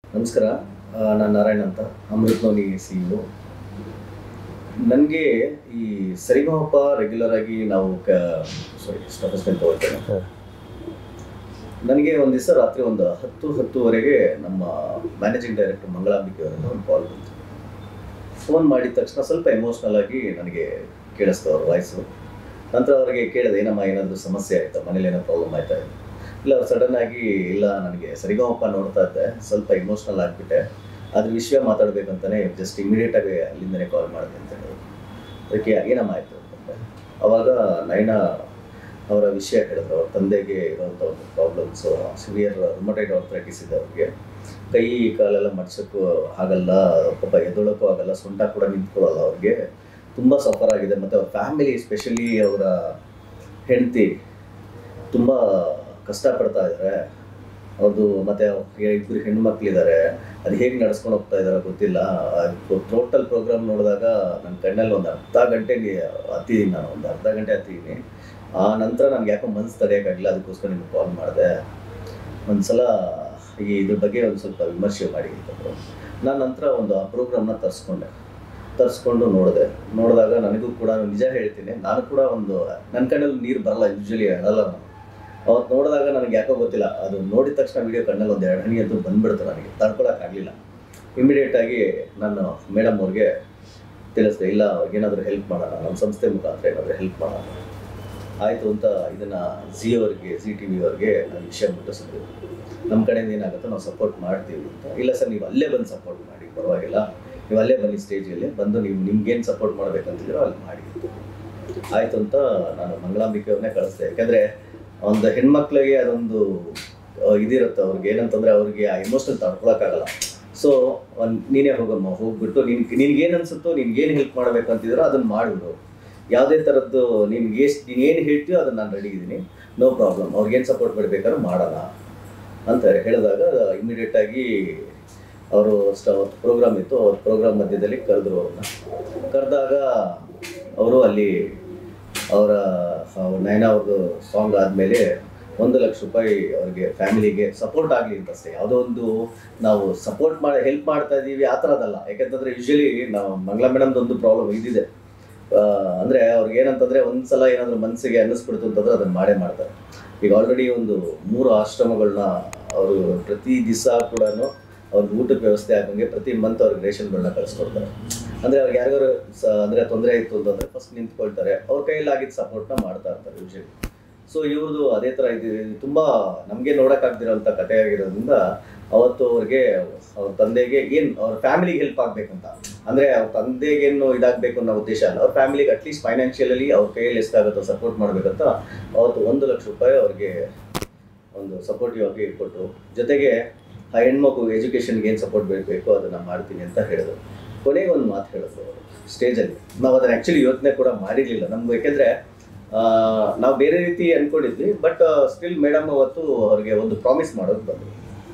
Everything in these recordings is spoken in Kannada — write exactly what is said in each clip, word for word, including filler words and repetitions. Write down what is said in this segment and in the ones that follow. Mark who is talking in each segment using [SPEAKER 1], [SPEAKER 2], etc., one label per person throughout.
[SPEAKER 1] ನಮಸ್ಕಾರ. ನಾನು ನಾರಾಯಣ್ ಅಂತ, ಅಮೃತನೋನಿ ಸಿ ಇ ಒ. ನನಗೆ ಈ ಸರಿಗಮಪ ರೆಗ್ಯುಲರ್ ಆಗಿ ನಾವು ಕ ಸಾರಿ ಸ್ಟಾಟಸ್ಮೆಂಟ್ ತಗೊಳ್ತೇನೆ. ನನಗೆ ಒಂದು ದಿವಸ ರಾತ್ರಿ ಒಂದು ಹತ್ತು ಹತ್ತುವರೆಗೆ ನಮ್ಮ ಮ್ಯಾನೇಜಿಂಗ್ ಡೈರೆಕ್ಟರ್ ಮಂಗಳಾಂಬಿಕೆ ಅವರಿಂದ ಒಂದು ಕಾಲ್ ಬಂತು. ಫೋನ್ ಮಾಡಿದ ತಕ್ಷಣ ಸ್ವಲ್ಪ ಎಮೋಷ್ನಲ್ ಆಗಿ ನನಗೆ ಕೇಳಿಸ್ತು ಅವ್ರ ವಾಯ್ಸು. ನಂತರ ಅವ್ರಿಗೆ ಕೇಳಿದೆ, ಏನಮ್ಮ ಏನಾದರೂ ಸಮಸ್ಯೆ ಆಯಿತಾ, ಮನೇಲಿ ಏನೋ ಪ್ರಾಬ್ಲಮ್ ಆಯ್ತಾ? ಇಲ್ಲ, ಸಡನ್ ಆಗಿ ಇಲ್ಲ, ನನಗೆ ಸರಿಗಮಪ ನೋಡ್ತಾ ಇದ್ದೆ, ಸ್ವಲ್ಪ ಇಮೋಷ್ನಲ್ ಆಗಿಬಿಟ್ಟೆ, ಅದ್ರ ವಿಷಯ ಮಾತಾಡಬೇಕಂತಾನೆ ಜಸ್ಟ್ ಇಮಿಡಿಯೇಟಾಗಿ ಅಲ್ಲಿಂದನೇ ಕಾಲ್ ಮಾಡಿದೆ ಅಂತ ಹೇಳಿದ್ರು. ಅದಕ್ಕೆ ಏನಮ್ಮ ಆಯಿತು ಅಂತಂದರೆ, ಅವಾಗ ನಯನ ಅವರ ವಿಷಯ ಹೇಳಿದ್ರು. ಅವ್ರ ತಂದೆಗೆ ಇರೋಂಥ ಒಂದು ಪ್ರಾಬ್ಲಮ್ಸು, ಸಿವಿಯರ್ ರುಮಟೈಡ್ ಆರ್ಥರೈಟಿಸ್ ಇದೆ ಅವ್ರಿಗೆ. ಕೈ ಕಾಲೆಲ್ಲ ಮಡ್ಸೋಕ್ಕೂ ಆಗಲ್ಲ, ಪಾಪ ಎದ್ದೊಳಕ್ಕೂ ಆಗಲ್ಲ, ಸೊಂಟ ಕೂಡ ನಿಂತ್ಕೊಳ್ಳಲ್ಲ. ಅವ್ರಿಗೆ ತುಂಬ ಸಫರ್ ಆಗಿದೆ. ಮತ್ತು ಅವ್ರ ಫ್ಯಾಮಿಲಿ, ಎಸ್ಪೆಷಲಿ ಅವರ ಹೆಂಡತಿ ತುಂಬ ಕಷ್ಟಪಡ್ತಾ ಇದ್ದಾರೆ ಅವ್ರದ್ದು. ಮತ್ತು ಇಬ್ಬರು ಹೆಣ್ಣು ಮಕ್ಕಳಿದ್ದಾರೆ, ಅದು ಹೇಗೆ ನಡ್ಸ್ಕೊಂಡು ಹೋಗ್ತಾ ಇದ್ದಾರೆ ಗೊತ್ತಿಲ್ಲ. ಟೋಟಲ್ ಪ್ರೋಗ್ರಾಮ್ ನೋಡಿದಾಗ ನನ್ನ ಕಣ್ಣಲ್ಲಿ ಒಂದು ಅರ್ಧ ಗಂಟೆಗೆ ಹತ್ತಿದ್ದೀನಿ, ನಾನು ಒಂದು ಅರ್ಧ ಗಂಟೆ ಹತ್ತಿದ್ದೀನಿ. ಆ ನಂತರ ನನಗೆ ಯಾಕೋ ಮನಸ್ಸು ತಡೆಯೋಕ್ಕಾಗಿಲ್ಲ, ಅದಕ್ಕೋಸ್ಕರ ನಿಮ್ಗೆ ಕಾಲ್ ಮಾಡಿದೆ. ಒಂದು ಸಲ ಈ ಇದ್ರ ಬಗ್ಗೆ ಒಂದು ಸ್ವಲ್ಪ ವಿಮರ್ಶೆ ಮಾಡಿ ಅಂತಂದರು. ನಾನು ನಂತರ ಒಂದು ಆ ಪ್ರೋಗ್ರಾಮ್ನ ತರಿಸ್ಕೊಂಡೆ ತರಿಸ್ಕೊಂಡು ನೋಡಿದೆ. ನೋಡಿದಾಗ ನನಗೂ ಕೂಡ ನಿಜ ಹೇಳ್ತೀನಿ, ನಾನು ಕೂಡ ಒಂದು ನನ್ನ ಕಣ್ಣಲ್ಲಿ ನೀರು ಬರಲ್ಲ, ಯೂಶ್ವಲಿ ಅಳಲ್ಲ ನಾನು. ಅವತ್ತು ನೋಡಿದಾಗ ನನಗೆ ಯಾಕೋ ಗೊತ್ತಿಲ್ಲ, ಅದು ನೋಡಿದ ತಕ್ಷಣ ವೀಡಿಯೋ ಕಣ್ಣಲ್ಲಿ ಒಂದು ಎರಡು ಹನಿ ಅಂತೂ ಬಂದುಬಿಡ್ತು. ನನಗೆ ತಡ್ಕೊಳಕ್ಕಾಗಲಿಲ್ಲ. ಇಮಿಡಿಯೇಟಾಗಿ ನಾನು ಮೇಡಮ್ ಅವ್ರಿಗೆ ತಿಳಿಸಿದೆ, ಇಲ್ಲ ಅವ್ರಿಗೇನಾದರೂ ಹೆಲ್ಪ್ ಮಾಡೋಣ, ನಮ್ಮ ಸಂಸ್ಥೆ ಮುಖಾಂತರ ಏನಾದರೂ ಹೆಲ್ಪ್ ಮಾಡೋಣ. ಆಯಿತು ಅಂತ ಇದನ್ನು ಝೀ ಅವ್ರಿಗೆ, ಝೀ ಟಿ ವಿ ಅವ್ರಿಗೆ ನಾನು ವಿಷಯ ಮುಟ್ಟಿಸಿದ್ವಿ. ನಮ್ಮ ಕಡೆಯಿಂದ ಏನಾಗುತ್ತೋ ನಾವು ಸಪೋರ್ಟ್ ಮಾಡ್ತೀವಿ ಅಂತ. ಇಲ್ಲ ಸರ್, ನೀವು ಅಲ್ಲೇ ಬಂದು ಸಪೋರ್ಟ್ ಮಾಡಿ, ಪರವಾಗಿಲ್ಲ, ನೀವು ಅಲ್ಲೇ ಬನ್ನಿ, ಸ್ಟೇಜಲ್ಲಿ ಬಂದು ನೀವು ನಿಮ್ಗೇನು ಸಪೋರ್ಟ್ ಮಾಡಬೇಕಂತಿದ್ದೀರೋ ಅಲ್ಲಿ ಮಾಡಿ. ಆಯಿತು ಅಂತ ನಾನು ಮಂಗಳಾಂಬಿಕೆ ಅವ್ರನ್ನೇ ಕಳಿಸ್ದೆ. ಯಾಕೆಂದರೆ ಒಂದು ಹೆಣ್ಮಕ್ಳಿಗೆ ಅದೊಂದು ಇದಿರುತ್ತೆ, ಅವ್ರಿಗೆ ಏನಂತಂದರೆ ಅವ್ರಿಗೆ ಆ ಇಮೋಷನಲ್ ತಡ್ಕೊಳಕ್ಕಾಗಲ್ಲ. ಸೊ ಒಂದು ನೀನೇ ಹೋಗಮ್ಮ, ಹೋಗ್ಬಿಟ್ಟು ನಿನ್ ನಿನ್ಗೇನು ಅನಿಸುತ್ತೋ, ನಿನ್ಗೇನು ಹೆಲ್ಪ್ ಮಾಡಬೇಕು ಅಂತಿದ್ರೋ ಅದನ್ನು ಮಾಡಿಬಿಡು. ಯಾವುದೇ ಥರದ್ದು ನಿನ್ಗೆ ಎಷ್ಟು ನೀನು ಏನು ಹೇಳ್ತೀಯೋ ಅದನ್ನು ನಾನು ರೆಡಿ ಇದ್ದೀನಿ, ನೋ ಪ್ರಾಬ್ಲಮ್, ಅವ್ರಿಗೇನು ಸಪೋರ್ಟ್ ಮಾಡಬೇಕಾದ್ರೂ ಮಾಡೋಣ ಅಂತ ಹೇಳಿದಾಗ ಇಮಿಡಿಯೇಟಾಗಿ ಅವರು ಅಷ್ಟು ಅವತ್ತು ಪ್ರೋಗ್ರಾಮ್ ಇತ್ತು. ಅವ್ರ ಪ್ರೋಗ್ರಾಮ್ ಮಧ್ಯದಲ್ಲಿ ಕರೆದ್ರು. ಅವ್ರನ್ನ ಕರೆದಾಗ ಅವರು ಅಲ್ಲಿ ಅವರ ನಯನ ಅವ್ರದ್ದು ಸಾಂಗ್ ಆದಮೇಲೆ ಒಂದು ಲಕ್ಷ ರೂಪಾಯಿ ಅವ್ರಿಗೆ ಫ್ಯಾಮಿಲಿಗೆ ಸಪೋರ್ಟ್ ಆಗಲಿ ಅಂತ ಅಷ್ಟೇ. ಯಾವುದೋ ಒಂದು ನಾವು ಸಪೋರ್ಟ್ ಮಾಡಿ ಹೆಲ್ಪ್ ಮಾಡ್ತಾ ಇದ್ದೀವಿ ಆ ಥರದ್ದಲ್ಲ. ಯಾಕೆಂತಂದರೆ ಯೂಶ್ವಲಿ ನಾವು ಮಂಗಳಾ ಮೇಡಮ್ದು ಒಂದು ಪ್ರಾಬ್ಲಮ್ ಇದಿದೆ, ಅಂದರೆ ಅವ್ರಿಗೆ ಏನಂತಂದರೆ ಒಂದು ಸಲ ಏನಾದರೂ ಮನಸ್ಸಿಗೆ ಅನ್ನಿಸ್ಬಿಡ್ತು ಅಂತಂದರೆ ಅದನ್ನು ಮಾಡೇ ಮಾಡ್ತಾರೆ. ಈಗ ಆಲ್ರೆಡಿ ಒಂದು ಮೂರು ಆಶ್ರಮಗಳನ್ನ ಅವರು ಪ್ರತಿ ದಿವಸ ಕೂಡ ಅವ್ರಿಗೆ ಊಟಕ್ಕೆ ವ್ಯವಸ್ಥೆ ಆಗಂಗೆ ಪ್ರತಿ ಮಂತ್ ಅವ್ರಿಗೆ ರೇಷನ್ಗಳನ್ನ ಕಳಿಸ್ಕೊಡ್ತಾರೆ. ಅಂದರೆ ಅವ್ರಿಗೆ ಯಾರಿಗಾರು ಸ ಅಂದರೆ ತೊಂದರೆ ಇತ್ತು ಅಂತಂದರೆ ಫಸ್ಟ್ ನಿಂತ್ಕೊಳ್ತಾರೆ, ಅವ್ರ ಕೈಯಲ್ಲಾಗಿದ್ದು ಸಪೋರ್ಟ್ನ ಮಾಡ್ತಾ ಇರ್ತಾರೆ ಯೂಶ್ವಲಿ. ಸೊ ಇವ್ರದ್ದು ಅದೇ ಥರ ಇದು ತುಂಬ ನಮಗೆ ನೋಡೋಕ್ಕಾಗ್ದಿರೋಂಥ ಕಥೆ ಆಗಿರೋದ್ರಿಂದ ಅವತ್ತು ಅವ್ರಿಗೆ ಅವ್ರ ತಂದೆಗೆ ಏನು ಅವ್ರ ಫ್ಯಾಮಿಲಿಗೆ ಹೆಲ್ಪ್ ಆಗಬೇಕಂತ, ಅಂದರೆ ಅವ್ರ ತಂದೆಗೇನು ಇದಾಗಬೇಕು ಅನ್ನೋ ಉದ್ದೇಶ ಅಲ್ಲ, ಅವ್ರ ಫ್ಯಾಮಿಲಿಗೆ ಅಟ್ಲೀಸ್ಟ್ ಫೈನಾನ್ಷಿಯಲಿ ಅವ್ರ ಕೈಯಲ್ಲಿ ಎಷ್ಟಾಗುತ್ತೋ ಸಪೋರ್ಟ್ ಮಾಡಬೇಕಂತ ಅವತ್ತು ಒಂದು ಲಕ್ಷ ರೂಪಾಯಿ ಅವ್ರಿಗೆ ಒಂದು ಸಪೋರ್ಟಿವ್ ಆಗಿ ಕೊಟ್ಟರು. ಜೊತೆಗೆ ಆ ಹೆಣ್ಮಗು ಎಜುಕೇಷನ್ಗೆ ಏನು ಸಪೋರ್ಟ್ ಬೇಕು ಅದನ್ನು ಮಾಡ್ತೀನಿ ಅಂತ ಹೇಳಿದ್ರು. ಕೊನೆಗೆ ಒಂದು ಮಾತು ಹೇಳಿದ್ರು ಅವರು ಸ್ಟೇಜಲ್ಲಿ. ನಾವು ಅದನ್ನು ಆ್ಯಕ್ಚುಲಿ ಯೋಚನೆ ಕೂಡ ಮಾಡಿರಲಿಲ್ಲ ನಮ್ಗೆ, ಯಾಕೆಂದರೆ ನಾವು ಬೇರೆ ರೀತಿ ಅಂದ್ಕೊಂಡಿದ್ವಿ. ಬಟ್ ಸ್ಟಿಲ್ ಮೇಡಮ್ ಅವತ್ತು ಅವ್ರಿಗೆ ಒಂದು ಪ್ರಾಮಿಸ್ ಮಾಡೋದು ಬಂದರು.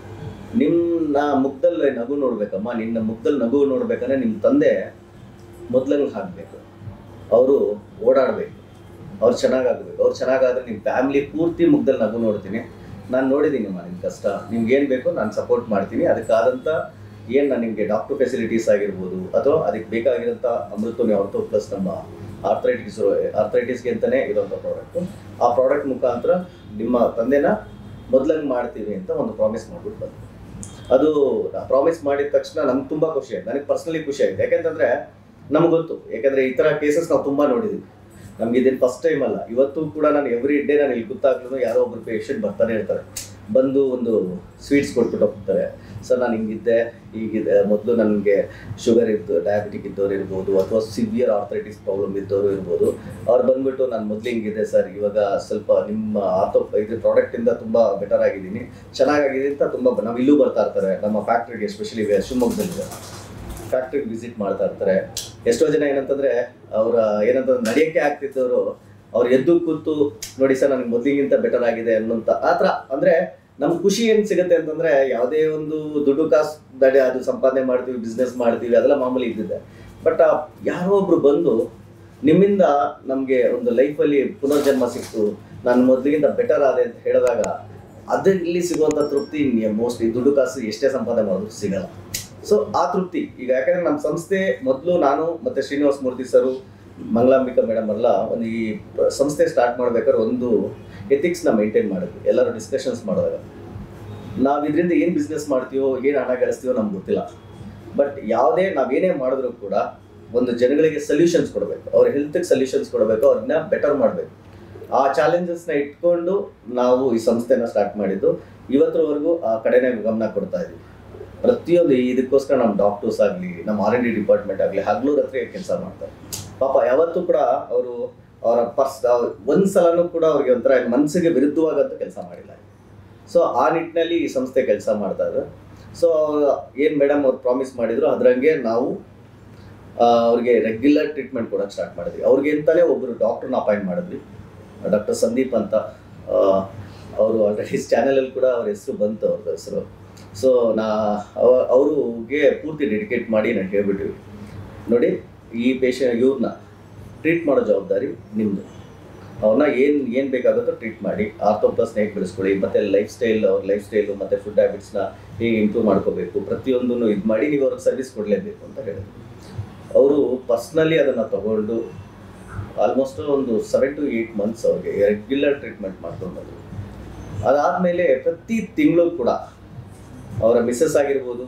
[SPEAKER 1] ನಿನ್ನ ಮುಖದಲ್ಲಿ ನಗು ನೋಡ್ಬೇಕಮ್ಮ, ನಿನ್ನ ಮುಖದಲ್ಲಿ ನಗು ನೋಡ್ಬೇಕಂದ್ರೆ ನಿಮ್ಮ ತಂದೆ ಮೊದಲಂಗೆ ಹಾಕಬೇಕು, ಅವರು ಓಡಾಡಬೇಕು, ಅವ್ರು ಚೆನ್ನಾಗಾಗಬೇಕು. ಅವ್ರು ಚೆನ್ನಾಗಾದರೆ ನಿಮ್ಮ ಫ್ಯಾಮಿಲಿ ಪೂರ್ತಿ ಮುಖದಲ್ಲಿ ನಗು ನೋಡ್ತೀನಿ. ನಾನು ನೋಡಿದ್ದೀನಿಮ್ಮ ನಿಮ್ಮ ಕಷ್ಟ, ನಿಮ್ಗೇನು ಬೇಕೋ ನಾನು ಸಪೋರ್ಟ್ ಮಾಡ್ತೀನಿ. ಅದಕ್ಕಾದಂಥ ಏನು ನಾನು ನಿಮಗೆ ಡಾಕ್ಟರ್ ಫೆಸಿಲಿಟೀಸ್ ಆಗಿರ್ಬೋದು, ಅಥವಾ ಅದಕ್ಕೆ ಬೇಕಾಗಿರೋಂಥ ಅಮೃತೋನಿ ಆರ್ಥೋ ಪ್ಲಸ್ ನಮ್ಮ ಆರ್ಥರೈಟಿಸ್ ಆರ್ಥರೈಟಿಸ್ಗೆ ಅಂತಲೇ ಇರೋಂಥ ಪ್ರಾಡಕ್ಟು, ಆ ಪ್ರಾಡಕ್ಟ್ ಮುಖಾಂತರ ನಿಮ್ಮ ತಂದೆನ ಮೊದಲಂಗೆ ಮಾಡ್ತೀವಿ ಅಂತ ಒಂದು ಪ್ರಾಮಿಸ್ ಮಾಡಿಬಿಟ್ಟು ಬಂದು. ಅದು ಪ್ರಾಮಿಸ್ ಮಾಡಿದ ತಕ್ಷಣ ನಮ್ಗೆ ತುಂಬ ಖುಷಿ ಆಯಿತು, ನನಗೆ ಪರ್ಸ್ನಲಿ ಖುಷಿ ಆಯಿತು. ಯಾಕೆಂತಂದರೆ ನಮ್ಗೆ ಗೊತ್ತು, ಯಾಕೆಂದರೆ ಈ ಥರ ಕೇಸಸ್ ನಾವು ತುಂಬ ನೋಡಿದ್ದೀವಿ. ನಮ್ಗೆ ಇದೇನು ಫಸ್ಟ್ ಟೈಮ್ ಅಲ್ಲ, ಇವತ್ತು ಕೂಡ ನಾನು ಎವ್ರಿ ಡೇ ನಾನು ಇಲ್ಲಿ ಗೊತ್ತಾಗ್ಲೂ ಯಾರೋ ಒಬ್ಬರು ಪೇಷಂಟ್ ಬರ್ತಾನೆ ಇರ್ತಾರೆ, ಬಂದು ಒಂದು ಸ್ವೀಟ್ಸ್ ಕೊಟ್ಬಿಟ್ಟು ಹೋಗ್ತಾರೆ. ಸರ್ ನಾನು ಹಿಂಗಿದ್ದೆ, ಹೀಗಿದೆ, ಮೊದಲು ನನಗೆ ಶುಗರ್ ಇದ್ದು ಡಯಾಬಿಟಿಕ್ ಇದ್ದವ್ರು ಇರ್ಬೋದು, ಅಥವಾ ಸಿವಿಯರ್ ಆರ್ಥರೈಟಿಸ್ ಪ್ರಾಬ್ಲಮ್ ಇದ್ದವರು ಇರ್ಬೋದು. ಅವ್ರು ಬಂದುಬಿಟ್ಟು ನಾನು ಮೊದಲು ಹಿಂಗಿದೆ ಸರ್, ಇವಾಗ ಸ್ವಲ್ಪ ನಿಮ್ಮ ಆರ್ಥೋ ಇದು ಪ್ರಾಡಕ್ಟಿಂದ ತುಂಬ ಬೆಟರ್ ಆಗಿದ್ದೀನಿ, ಚೆನ್ನಾಗಾಗಿದೆ ಅಂತ ತುಂಬ ನಾವು ಇಲ್ಲೂ ಬರ್ತಾ ಇರ್ತಾರೆ ನಮ್ಮ ಫ್ಯಾಕ್ಟ್ರಿಗೆ, ಎಸ್ಪೆಷಲಿ ಶಿವಮೊಗ್ಗದಲ್ಲಿದೆ ಫ್ಯಾಕ್ಟ್ರಿಗೆ ವಿಸಿಟ್ ಮಾಡ್ತಾ ಇರ್ತಾರೆ. ಎಷ್ಟೋ ಜನ ಏನಂತಂದರೆ ಅವರ ಏನಂತಂದ್ರೆ ನಡೆಯೋಕ್ಕೆ ಆಗ್ತಿದ್ದವರು ಅವ್ರು ಎದ್ದು ಕೂತು ನೋಡಿ ಸರ್ ನನಗೆ ಮೊದಲಿಗಿಂತ ಬೆಟರ್ ಆಗಿದೆ ಅನ್ನೋಂಥ ಆ ಥರ. ಅಂದರೆ ನಮ್ಗೆ ಖುಷಿ ಏನು ಸಿಗುತ್ತೆ ಅಂತಂದರೆ, ಯಾವುದೇ ಒಂದು ದುಡ್ಡು ಕಾಸು ದಡೆ ಅದು ಸಂಪಾದನೆ ಮಾಡ್ತೀವಿ, ಬಿಸ್ನೆಸ್ ಮಾಡ್ತೀವಿ, ಅದೆಲ್ಲ ಮಾಮೂಲಿ ಇದ್ದಿದೆ. ಬಟ್ ಯಾರೋ ಒಬ್ರು ಬಂದು ನಿಮ್ಮಿಂದ ನಮಗೆ ಒಂದು ಲೈಫಲ್ಲಿ ಪುನರ್ಜನ್ಮ ಸಿಕ್ತು, ನಾನು ಮೊದಲಿಗಿಂತ ಬೆಟರ್ ಆದೆ ಅಂತ ಹೇಳಿದಾಗ ಅದರಲ್ಲಿ ಸಿಗುವಂಥ ತೃಪ್ತಿ ಮೋಸ್ಟ್ಲಿ ದುಡ್ಡು ಕಾಸು ಎಷ್ಟೇ ಸಂಪಾದನೆ ಮಾಡಿದ್ರು ಸಿಗಲ್ಲ. ಸೊ ಆ ತೃಪ್ತಿ ಈಗ ಯಾಕಂದರೆ ನಮ್ಮ ಸಂಸ್ಥೆ ಮೊದಲು ನಾನು ಮತ್ತು ಶ್ರೀನಿವಾಸ ಮೂರ್ತಿ ಸರು, ಮಂಗಳಾಂಬಿಕಾ ಮೇಡಮ್ ಎಲ್ಲ ಒಂದು ಈ ಸಂಸ್ಥೆ ಸ್ಟಾರ್ಟ್ ಮಾಡ್ಬೇಕಾದ್ರೆ ಒಂದು ಎಥಿಕ್ಸ್ನ ಮೇಂಟೈನ್ ಮಾಡಿದ್ವಿ. ಎಲ್ಲರೂ ಡಿಸ್ಕಷನ್ಸ್ ಮಾಡಿದಾಗ ನಾವು ಇದರಿಂದ ಏನು ಬಿಸ್ನೆಸ್ ಮಾಡ್ತೀವೋ, ಏನು ಹಣ ಗಳಿಸ್ತೀವೋ ನಮ್ಗೆ ಗೊತ್ತಿಲ್ಲ. ಬಟ್ ಯಾವುದೇ ನಾವೇನೇ ಮಾಡಿದ್ರು ಕೂಡ ಒಂದು ಜನಗಳಿಗೆ ಸೊಲ್ಯೂಷನ್ಸ್ ಕೊಡಬೇಕು, ಅವ್ರ ಹೆಲ್ತ್ಗೆ ಸೊಲ್ಯೂಷನ್ಸ್ ಕೊಡಬೇಕು, ಅವ್ರನ್ನ ಬೆಟರ್ ಮಾಡಬೇಕು. ಆ ಚಾಲೆಂಜಸ್ನ ಇಟ್ಕೊಂಡು ನಾವು ಈ ಸಂಸ್ಥೆನ ಸ್ಟಾರ್ಟ್ ಮಾಡಿದ್ದು. ಇವತ್ತರವರೆಗೂ ಆ ಕಡೆನೇ ಗಮನ ಕೊಡ್ತಾ ಇದ್ದೀವಿ. ಪ್ರತಿಯೊಂದು ಇದಕ್ಕೋಸ್ಕರ ನಮ್ಮ ಡಾಕ್ಟರ್ಸ್ ಆಗಲಿ, ನಮ್ಮ ಆರ್ ಎನ್ ಡಿ ಡಿಪಾರ್ಟ್ಮೆಂಟ್ ಆಗಲಿ ಹಗಲು ರಾತ್ರಿ ಕೆಲಸ ಮಾಡ್ತಾರೆ. ಪಾಪ ಯಾವತ್ತೂ ಕೂಡ ಅವರು ಅವರ ಪರ್ಸ್ ಒಂದು ಸಲನೂ ಕೂಡ ಅವ್ರಿಗೆ ಒಂಥರ ಮನಸ್ಸಿಗೆ ವಿರುದ್ಧವಾಗಂತ ಕೆಲಸ ಮಾಡಿಲ್ಲ. ಸೊ ಆ ನಿಟ್ಟಿನಲ್ಲಿ ಈ ಸಂಸ್ಥೆ ಕೆಲಸ ಮಾಡ್ತಾ ಇದೆ. ಸೊ ಏನು ಮೇಡಮ್ ಅವ್ರು ಪ್ರಾಮಿಸ್ ಮಾಡಿದ್ರು ಅದರಂಗೆ ನಾವು ಅವ್ರಿಗೆ ರೆಗ್ಯುಲರ್ ಟ್ರೀಟ್ಮೆಂಟ್ ಕೊಡೋಕ್ಕೆ ಸ್ಟಾರ್ಟ್ ಮಾಡಿದ್ವಿ. ಅವ್ರಿಗೆ ಅಂತಲೇ ಒಬ್ಬರು ಡಾಕ್ಟ್ರನ್ನ ಅಪಾಯಿಂಟ್ ಮಾಡಿದ್ವಿ, ಡಾಕ್ಟರ್ ಸಂದೀಪ್ ಅಂತ. ಅವರು ಆಲ್ರೆಡಿ ಚಾನಲಲ್ಲಿ ಕೂಡ ಅವ್ರ ಹೆಸರು ಬಂತು, ಅವ್ರದ್ದು ಹೆಸರು. ಸೊ ನಾ ಅವ್ರಿಗೆ ಪೂರ್ತಿ ಡೆಡಿಕೇಟ್ ಮಾಡಿ ನಾನು ಹೇಳ್ಬಿಟ್ವಿ, ನೋಡಿ ಈ ಪೇಷಂಟ್ ಇವ್ರನ್ನ ಟ್ರೀಟ್ ಮಾಡೋ ಜವಾಬ್ದಾರಿ ನಿಮ್ಮದು. ಅವ್ರನ್ನ ಏನು ಏನು ಬೇಕಾಗುತ್ತೋ ಟ್ರೀಟ್ ಮಾಡಿ, ಆರ್ಥೋಪ್ಲಸ್ನ ಹೇಗೆ ಬೆಳೆಸ್ಕೊಳ್ಳಿ, ಮತ್ತು ಲೈಫ್ ಸ್ಟೈಲ್ ಅವ್ರ ಲೈಫ್ ಸ್ಟೈಲು ಮತ್ತು ಫುಡ್ ಹ್ಯಾಬಿಟ್ಸ್ನ ಹೇಗೆ ಇಂಪ್ರೂವ್ ಮಾಡ್ಕೋಬೇಕು, ಪ್ರತಿಯೊಂದನ್ನು ಇದು ಮಾಡಿ ನೀವು ಅವ್ರಿಗೆ ಸರ್ವಿಸ್ ಕೊಡಲೇಬೇಕು ಅಂತ ಹೇಳಿದ್ರು. ಅವರು ಪರ್ಸ್ನಲಿ ಅದನ್ನು ತಗೊಂಡು ಆಲ್ಮೋಸ್ಟ್ ಒಂದು ಸೆವೆನ್ ಟು ಏಯ್ಟ್ ಮಂತ್ಸ್ ಅವ್ರಿಗೆ ರೆಗ್ಯುಲರ್ ಟ್ರೀಟ್ಮೆಂಟ್ ಮಾಡ್ಕೊಂಡು ಬಂದರು. ಅದಾದಮೇಲೆ ಪ್ರತಿ ತಿಂಗಳು ಕೂಡ ಅವರ ಮಿಸ್ಸಸ್ ಆಗಿರ್ಬೋದು,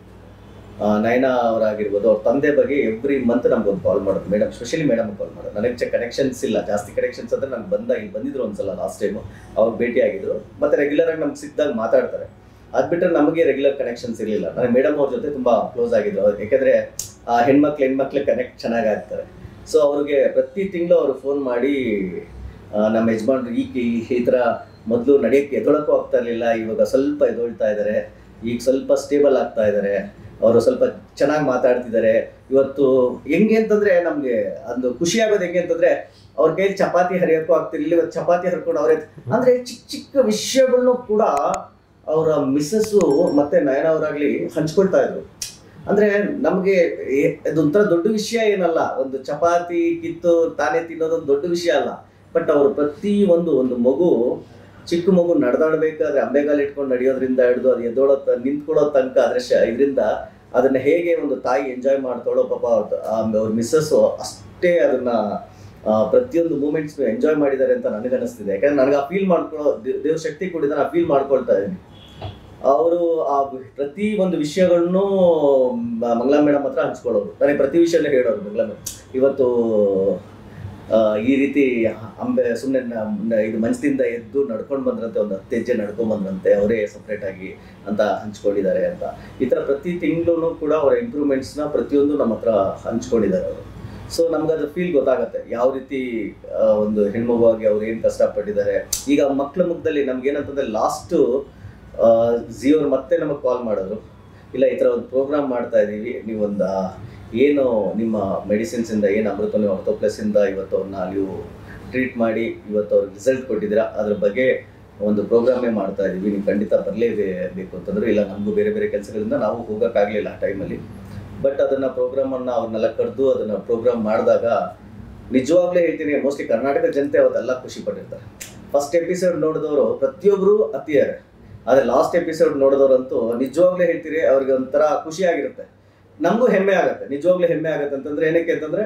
[SPEAKER 1] ನಯನಾ ಅವರಾಗಿರ್ಬೋದು, ಅವ್ರ ತಂದೆ ಬಗ್ಗೆ ಎವ್ರಿ ಮಂತ್ ನಮ್ಗೊಂದು ಕಾಲ್ ಮಾಡೋದು. ಮೇಡಮ್ ಸ್ಪೆಷಲಿ ಮೇಡಮ್ ಕಾಲ್ ಮಾಡೋದು. ನನಗೆ ಕನೆಕ್ಷನ್ಸ್ ಇಲ್ಲ ಜಾಸ್ತಿ. ಕನೆಕ್ಷನ್ಸ್ ಅಂದರೆ ನಾನು ಬಂದ ಇಲ್ಲಿ ಬಂದಿದ್ರು ಒಂದ್ಸಲ ಲಾಸ್ಟ್ ಟೈಮು, ಅವ್ರು ಭೇಟಿ ಆಗಿದ್ರು. ಮತ್ತು ರೆಗ್ಯುಲರಾಗಿ ನಮ್ಗೆ ಸಿಕ್ಕಿದಾಗ ಮಾತಾಡ್ತಾರೆ. ಅದು ಬಿಟ್ಟರೆ ನಮಗೆ ರೆಗ್ಯುಲರ್ ಕನೆಕ್ಷನ್ಸ್ ಇರಲಿಲ್ಲ. ನನಗೆ ಮೇಡಮ್ ಅವ್ರ ಜೊತೆ ತುಂಬ ಕ್ಲೋಸ್ ಆಗಿದ್ರು. ಯಾಕೆಂದರೆ ಆ ಹೆಣ್ಮಕ್ಳು ಹೆಣ್ಮಕ್ಳು ಕನೆಕ್ಟ್ ಚೆನ್ನಾಗಿ ಆಗ್ತಾರೆ. ಸೊ ಅವ್ರಿಗೆ ಪ್ರತಿ ತಿಂಗಳು ಅವರು ಫೋನ್ ಮಾಡಿ ನಮ್ಮ ಯಜಮಾನ್ರು ಈಗ ಈ ಥರ ಮೊದಲು ನಡೆಯೋಕ್ಕೆ ಎದೊಳಕ್ಕೂ ಆಗ್ತಾ ಇರಲಿಲ್ಲ, ಇವಾಗ ಸ್ವಲ್ಪ ಎದೊಳ್ತಾ ಇದ್ದಾರೆ, ಈಗ ಸ್ವಲ್ಪ ಸ್ಟೇಬಲ್ ಆಗ್ತಾ ಇದ್ದಾರೆ, ಅವರು ಸ್ವಲ್ಪ ಚೆನ್ನಾಗಿ ಮಾತಾಡ್ತಿದ್ದಾರೆ. ಇವತ್ತು ಹೆಂಗೆ ಅಂತಂದರೆ ನಮಗೆ ಒಂದು ಖುಷಿ ಆಗೋದು ಹೆಂಗೆ ಅಂತಂದರೆ ಅವ್ರ ಕೈಲಿ ಚಪಾತಿ ಹರಿಯೋಕ್ಕೂ ಆಗ್ತಿರ್ಲಿಲ್ಲ, ಇವತ್ತು ಚಪಾತಿ ಹರ್ಕೊಂಡು ಅವರೇ ಅಂದರೆ ಚಿಕ್ಕ ಚಿಕ್ಕ ವಿಷಯಗಳನ್ನು ಕೂಡ ಅವರ ಮಿಸ್ಸಸ್ಸು ಮತ್ತು ನಯನ ಅವರಾಗಲಿ ಹಂಚ್ಕೊಳ್ತಾ ಇದ್ರು. ಅಂದರೆ ನಮಗೆ ಅದೊಂಥರ ದೊಡ್ಡ ವಿಷಯ ಏನಲ್ಲ, ಒಂದು ಚಪಾತಿ ಕಿತ್ತು ತಾನೇ ತಿನ್ನೋದೊಂದು ದೊಡ್ಡ ವಿಷಯ ಅಲ್ಲ. ಬಟ್ ಅವರು ಪ್ರತಿ ಒಂದು ಒಂದು ಮಗು ಚಿಕ್ಕ ಮಗು ನಡೆದಾಡಬೇಕಾದ್ರೆ ಅಂಬೆಗಾಲು ಇಟ್ಕೊಂಡು ನಡೆಯೋದ್ರಿಂದ ಹಿಡಿದು ಅದು ಎದ್ದೋಳೋ ನಿಂತ್ಕೊಳ್ಳೋ ತನಕ ಅದ್ರ ಶ ಇದರಿಂದ ಅದನ್ನು ಹೇಗೆ ಒಂದು ತಾಯಿ ಎಂಜಾಯ್ ಮಾಡ್ತಾಳೋ ಪಾಪ ಅವ್ರ ಮಿಸ್ಸಸ್ಸು ಅಷ್ಟೇ ಅದನ್ನು ಪ್ರತಿಯೊಂದು ಮೂಮೆಂಟ್ಸ್ ಎಂಜಾಯ್ ಮಾಡಿದ್ದಾರೆ ಅಂತ ನನಗನ್ನಿಸ್ತಿದೆ. ಯಾಕಂದರೆ ನನಗೆ ಆ ಫೀಲ್ ಮಾಡ್ಕೊಳ್ಳೋ ದೇವ್ರ ಶಕ್ತಿ ಕೊಟ್ಟಿದ್ದಾರೆ, ಆ ಫೀಲ್ ಮಾಡ್ಕೊಳ್ತಾ ಇದ್ದೀನಿ. ಅವರು ಆ ಪ್ರತಿ ಒಂದು ವಿಷಯಗಳನ್ನು ಮಂಗಳಾ ಮೇಡಮ್ ಹತ್ರ ಹಂಚ್ಕೊಳ್ಳೋರು, ನನಗೆ ಪ್ರತಿ ವಿಷಯನೇ ಹೇಳೋರು. ಮಂಗಳಾ ಮೇಡಮ್ ಇವತ್ತು ಈ ರೀತಿ ಅಂಬೆ ಸುಮ್ಮನೆ ಇದು ಮಂಚದಿಂದ ಎದ್ದು ನಡ್ಕೊಂಡು ಬಂದ್ರಂತೆ, ಒಂದು ಹತ್ತು ಹೆಜ್ಜೆ ನಡ್ಕೊಂಡು ಬಂದ್ರಂತೆ, ಅವರೇ ಸಪ್ರೇಟಾಗಿ ಅಂತ ಹಂಚ್ಕೊಂಡಿದ್ದಾರೆ ಅಂತ. ಈ ಥರ ಪ್ರತಿ ತಿಂಗಳು ಕೂಡ ಅವರ ಇಂಪ್ರೂವ್ಮೆಂಟ್ಸ್ನ ಪ್ರತಿಯೊಂದು ನಮ್ಮ ಹತ್ರ ಹಂಚ್ಕೊಂಡಿದ್ದಾರೆ ಅವರು. ಸೊ ನಮ್ಗೆ ಅದು ಫೀಲ್ ಗೊತ್ತಾಗುತ್ತೆ ಯಾವ ರೀತಿ ಒಂದು ಹೆಣ್ಮಗುವಾಗಿ ಅವ್ರು ಏನು ಕಷ್ಟಪಟ್ಟಿದ್ದಾರೆ. ಈಗ ಮಕ್ಕಳ ಮುಖದಲ್ಲಿ ನಮ್ಗೇನಂತಂದರೆ ಲಾಸ್ಟು ಜಿಯೋರು ಮತ್ತೆ ನಮಗೆ ಕಾಲ್ ಮಾಡಿದ್ರು, ಇಲ್ಲ ಈ ಥರ ಒಂದು ಪ್ರೋಗ್ರಾಮ್ ಮಾಡ್ತಾ ಇದ್ದೀವಿ, ನೀವೊಂದು ಏನು ನಿಮ್ಮ ಮೆಡಿಸಿನ್ಸಿಂದ ಏನು ಅಮೃತ ಆರ್ಥೋಪ್ಲಸ್ಸಿಂದ ಇವತ್ತು ಅವ್ರನ್ನ ನೀವು ಟ್ರೀಟ್ ಮಾಡಿ ಇವತ್ತು ಅವ್ರಿಗೆ ರಿಸಲ್ಟ್ ಕೊಟ್ಟಿದ್ದೀರಾ, ಅದ್ರ ಬಗ್ಗೆ ಒಂದು ಪ್ರೋಗ್ರಾಮೇ ಮಾಡ್ತಾ ಇದ್ದೀವಿ, ನೀವು ಖಂಡಿತ ಬರಲೇಬೇಕು ಅಂತಂದ್ರು. ಇಲ್ಲ ನಮಗೂ ಬೇರೆ ಬೇರೆ ಕೆಲಸಗಳಿಂದ ನಾವು ಹೋಗೋಕ್ಕಾಗಲಿಲ್ಲ ಆ ಟೈಮಲ್ಲಿ. ಬಟ್ ಅದನ್ನು ಪ್ರೋಗ್ರಾಮನ್ನು ಅವ್ರನ್ನೆಲ್ಲ ಕರೆದು ಅದನ್ನು ಪ್ರೋಗ್ರಾಮ್ ಮಾಡಿದಾಗ ನಿಜವಾಗ್ಲೇ ಹೇಳ್ತೀನಿ, ಮೋಸ್ಟ್ಲಿ ಕರ್ನಾಟಕ ಜನತೆ ಅವತ್ತೆಲ್ಲ ಖುಷಿ ಪಟ್ಟಿರ್ತಾರೆ. ಫಸ್ಟ್ ಎಪಿಸೋಡ್ ನೋಡಿದವರು ಪ್ರತಿಯೊಬ್ಬರು ಅತಿಯಾರೆ, ಆದರೆ ಲಾಸ್ಟ್ ಎಪಿಸೋಡ್ ನೋಡಿದವ್ರಂತೂ ನಿಜವಾಗ್ಲೇ ಹೇಳ್ತೀರಿ ಅವ್ರಿಗೆ ಒಂಥರ ಖುಷಿಯಾಗಿರುತ್ತೆ. ನಮಗೂ ಹೆಮ್ಮೆ ಆಗುತ್ತೆ, ನಿಜವಾಗ್ಲೂ ಹೆಮ್ಮೆ ಆಗುತ್ತೆ. ಅಂತಂದರೆ ಏನಕ್ಕೆ ಅಂತಂದರೆ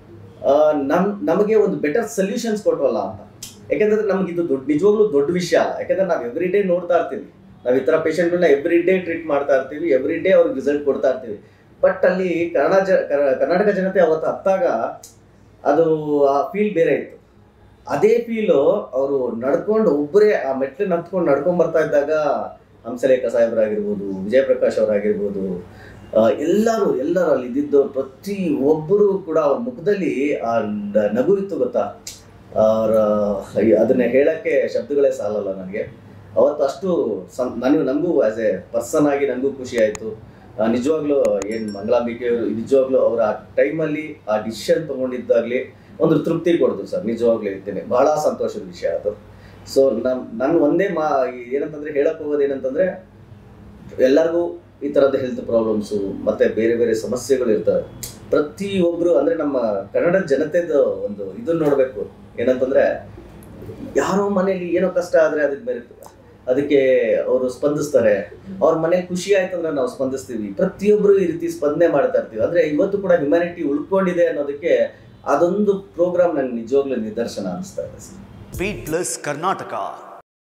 [SPEAKER 1] ನಮ್ಮ ನಮಗೆ ಒಂದು ಬೆಟರ್ ಸೊಲ್ಯೂಷನ್ಸ್ ಕೊಟ್ಟವಲ್ಲ ಅಂತ. ಯಾಕೆಂದರೆ ನಮ್ಗೆ ಇದು ದೊಡ್ಡ ನಿಜವಾಗ್ಲೂ ದೊಡ್ಡ ವಿಷಯ ಅಲ್ಲ. ಯಾಕೆಂದರೆ ನಾವು ಎವ್ರಿ ಡೇ ನೋಡ್ತಾ ಇರ್ತೀವಿ, ನಾವು ಈ ಥರ ಪೇಷಂಟ್ಗಳನ್ನ ಎವ್ರಿ ಡೇ ಟ್ರೀಟ್ ಮಾಡ್ತಾ ಇರ್ತೀವಿ, ಎವ್ರಿ ಡೇ ಅವ್ರಿಗೆ ರಿಸಲ್ಟ್ ಕೊಡ್ತಾ ಇರ್ತೀವಿ. ಬಟ್ ಅಲ್ಲಿ ಕನ್ನಡ ಜ ಕರ್ನಾಟಕ ಜನತೆ ಅವತ್ತು ಹತ್ತಾಗ ಅದು ಆ ಫೀಲ್ ಬೇರೆ ಇತ್ತು. ಅದೇ ಫೀಲು ಅವರು ನಡ್ಕೊಂಡು ಒಬ್ಬರೇ ಆ ಮೆಟ್ಲನ್ನ ಹತ್ಕೊಂಡು ನಡ್ಕೊಂಡು ಬರ್ತಾ ಇದ್ದಾಗ ಹಂಸಲೇಖ ಸಾಹೇಬರಾಗಿರ್ಬೋದು, ವಿಜಯ್ ಪ್ರಕಾಶ್ ಅವರಾಗಿರ್ಬೋದು, ಎಲ್ಲರೂ ಎಲ್ಲರೂ ಅಲ್ಲಿ ಇದ್ದಿದ್ದು ಪ್ರತಿ ಒಬ್ಬರು ಕೂಡ ಅವ್ರ ಮುಖದಲ್ಲಿ ಆ ನಗು ಇತ್ತು ಗೊತ್ತಾ. ಅವರ ಅದನ್ನ ಹೇಳೋಕ್ಕೆ ಶಬ್ದಗಳೇ ಸಾಲಲ್ಲ ನನಗೆ. ಅವತ್ತು ಅಷ್ಟು ಸಂ ನನಗೆ ನನಗೂ ಆ್ಯಸ್ ಎ ಪರ್ಸನ್ ಆಗಿ ನನಗೂ ಖುಷಿ ಆಯಿತು. ನಿಜವಾಗ್ಲೂ ಏನು ಮಂಗಳಾಂಬಿಕೆಯವರು ನಿಜವಾಗ್ಲೂ ಅವರ ಆ ಟೈಮಲ್ಲಿ ಆ ಡಿಸಿಷನ್ ತೊಗೊಂಡಿದ್ದಾಗಲಿ ಒಂದು ತೃಪ್ತಿ ಕೊಡ್ತು ಸರ್, ನಿಜವಾಗ್ಲೂ ಇರ್ತೀನಿ. ಭಾಳ ಸಂತೋಷದ ವಿಷಯ ಅದು. ಸೊ ನನ್ನ ನನ್ನ ಒಂದೇ ಮಾ ಏನಂತಂದರೆ ಹೇಳಕ್ಕೆ ಹೋಗೋದು ಏನಂತಂದರೆ, ಎಲ್ಲರಿಗೂ ಈ ಥರದ ಹೆಲ್ತ್ ಪ್ರಾಬ್ಲಮ್ಸು ಮತ್ತು ಬೇರೆ ಬೇರೆ ಸಮಸ್ಯೆಗಳು ಇರ್ತವೆ. ಪ್ರತಿಯೊಬ್ಬರು ಅಂದರೆ ನಮ್ಮ ಕನ್ನಡ ಜನತೆದು ಒಂದು ಇದನ್ನು ನೋಡಬೇಕು. ಏನಂತಂದರೆ ಯಾರೋ ಮನೇಲಿ ಏನೋ ಕಷ್ಟ ಆದರೆ ಅದಕ್ಕೆ ಬೇರೆ ಅದಕ್ಕೆ ಅವರು ಸ್ಪಂದಿಸ್ತಾರೆ. ಅವ್ರ ಮನೆ ಖುಷಿ ಆಯ್ತು ಅಂದ್ರೆ ನಾವು ಸ್ಪಂದಿಸ್ತೀವಿ. ಪ್ರತಿಯೊಬ್ಬರು ಈ ರೀತಿ ಸ್ಪಂದನೆ ಮಾಡ್ತಾ ಇರ್ತೀವಿ. ಅಂದ್ರೆ ಇವತ್ತು ಕೂಡ ಹ್ಯುಮ್ಯಾನಿಟಿ ಉಳ್ಕೊಂಡಿದೆ ಅನ್ನೋದಕ್ಕೆ ಅದೊಂದು ಪ್ರೋಗ್ರಾಮ್ ನನಗೆ ನಿಜವಾಗ್ಲೂ ನಿದರ್ಶನ ಅನಿಸ್ತಾ ಇದೆ ಸರ್.
[SPEAKER 2] Beet plus Karnataka.